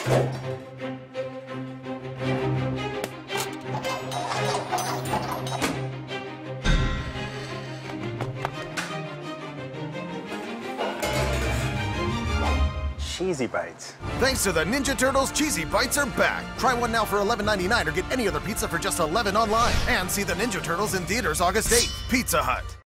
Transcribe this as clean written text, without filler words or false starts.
Cheesy Bites. Thanks to the Ninja Turtles, Cheesy Bites are back. Try one now for $11.99 or get any other pizza for just $11 online. And see the Ninja Turtles in theaters August 8th. Pizza Hut.